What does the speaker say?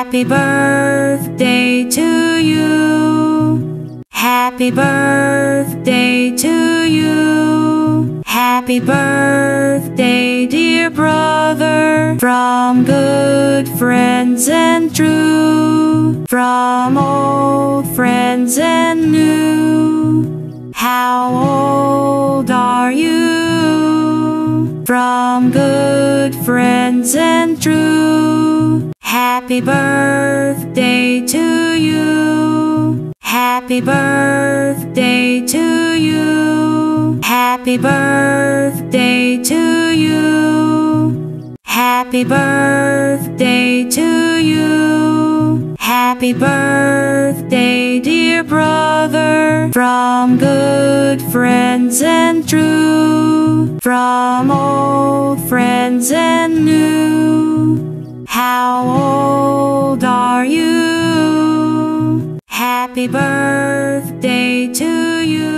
Happy birthday to you. Happy birthday to you. Happy birthday, dear brother. From good friends and true, from old friends and new. How old are you? From good friends and true. Happy birthday to you. Happy birthday to you. Happy birthday to you. Happy birthday to you. Happy birthday, dear brother. From good friends and true, from old friends and new. How old are you? Happy birthday to you.